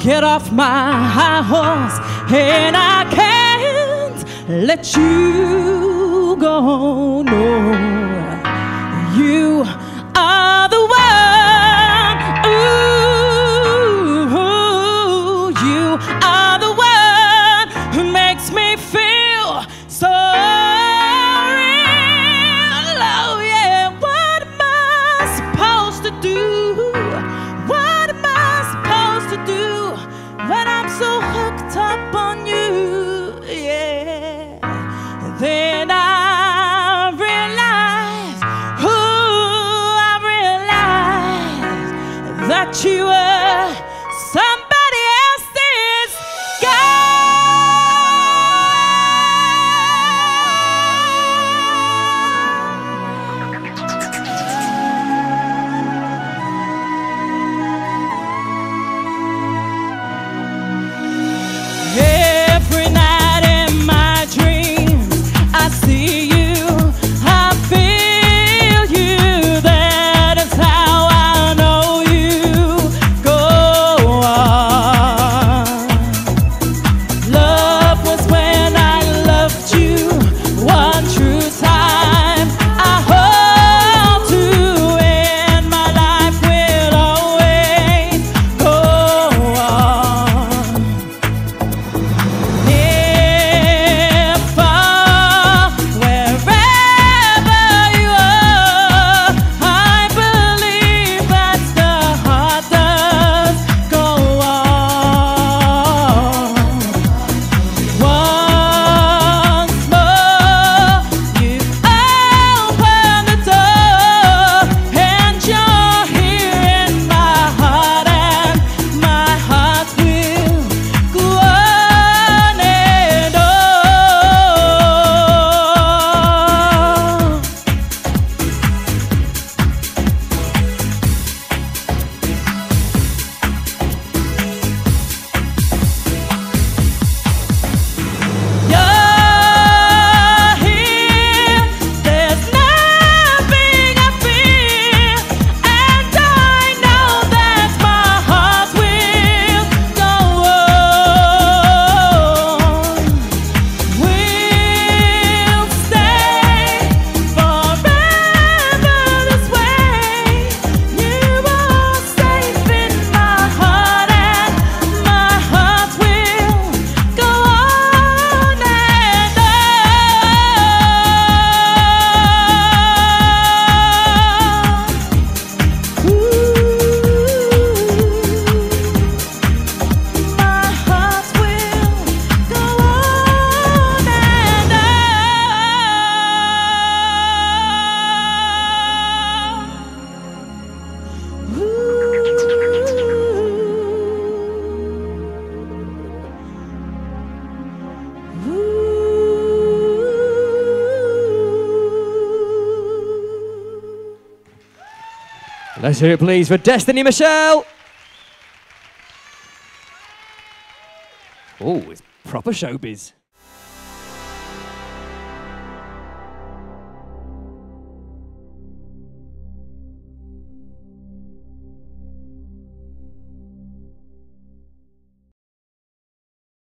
get off my high horse, and I can't let you go. No, you are the one. Ooh, you are the one who makes me feel so real. Oh yeah, what am I supposed to do? What am I supposed to do when I'm so hooked up on you? Yeah, then I realized, that you were somebody else's guy. Every night in my dreams I see you, I feel you. That is how I know you. Go on. Love was when I loved you one true time. I hope to end my life will always go on. If wherever you are, I believe that the heart does go on. Once more, you open the door, and you're here in my heart, and my heart will go on and on. You're here, there's nothing I fear, and I know that my heart will go on. We'll stay forever this way. You are safe in my heart, and my heart will go on and on. Ooh, my heart will go on and on. Let's hear it, please, for Destiny Michelle. Oh, it's proper showbiz.